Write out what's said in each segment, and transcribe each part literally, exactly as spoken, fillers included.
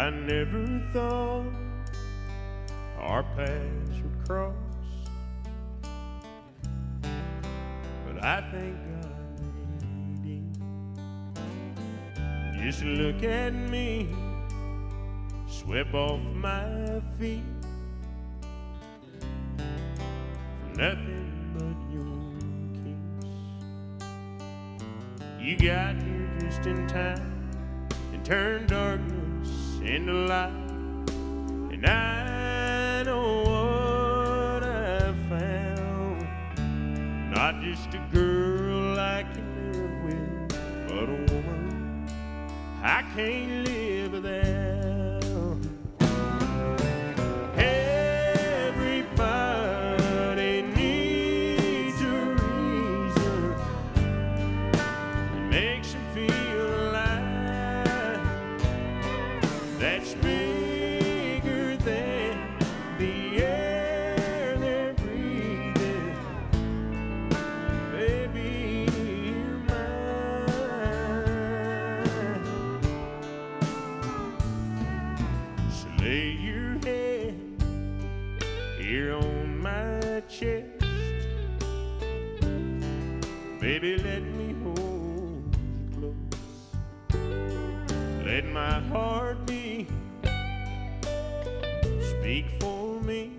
I never thought our paths would cross, but I thank God we did. Just look at me, swept off my feet from nothing but your kiss. You got here just in time and turned darkness into light, and I know what I found. Not just a girl I can live with, but a woman I can't live without. Everybody needs a reason that makes them feel alive, that's bigger than the air they're breathing. Baby, you're mine. So lay your head here on my chest. Baby, let me hold you close. Let my heart beat speak for me,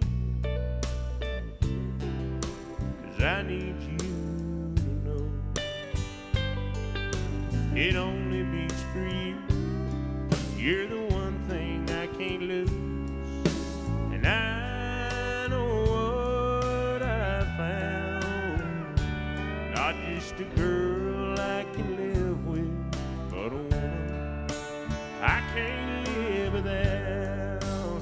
'cause I need you to know it only beats for you. You're the one thing I can't lose, and I know what I found. Not just a girl I can live with, but a woman I can't live without.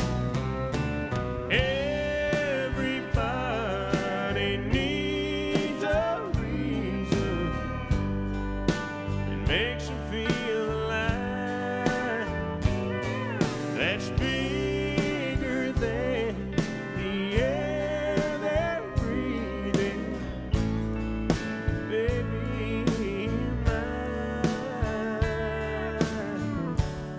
Everybody needs a reason that makes them feel alive, that's bigger than the air they're breathing. Baby, you're mine.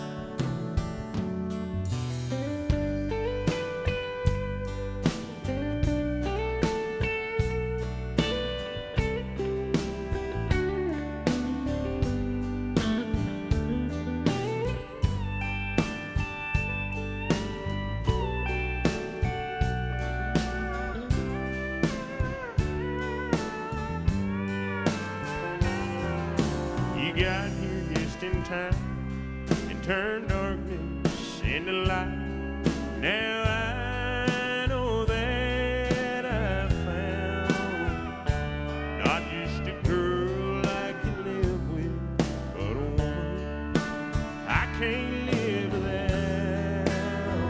You got here just in time and turned darkness into light. Now I know that I found not just a girl I can live with, but a woman I can't live without.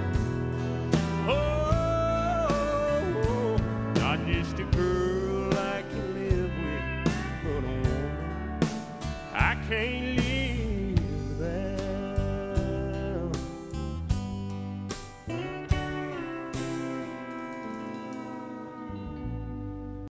Oh, not just a girl I can live with, but a woman I can't live